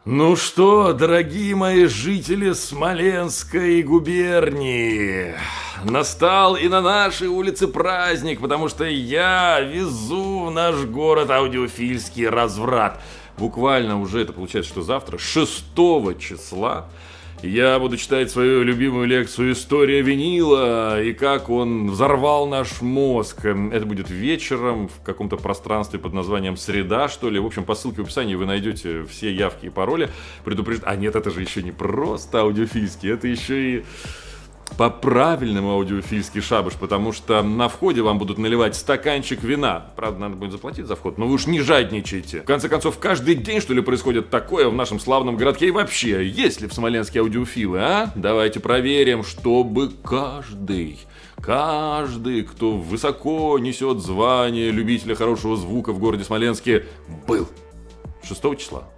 Ну что, дорогие мои жители Смоленской губернии, настал и на нашей улице праздник, потому что я везу в наш город аудиофильский разврат. Буквально уже это получается, что завтра, 6 числа, я буду читать свою любимую лекцию «История винила» и как он взорвал наш мозг. Это будет вечером в каком-то пространстве под названием «Среда», что ли. В общем, по ссылке в описании вы найдете все явки и пароли. А нет, это же еще не просто аудиофильский, это еще и по-правильному аудиофильский шабаш, потому что на входе вам будут наливать стаканчик вина. Правда, надо будет заплатить за вход, но вы уж не жадничайте. В конце концов, каждый день, что ли, происходит такое в нашем славном городке. И вообще, есть ли в Смоленске аудиофилы, а? Давайте проверим, чтобы каждый, кто высоко несет звание любителя хорошего звука в городе Смоленске, был 6 числа.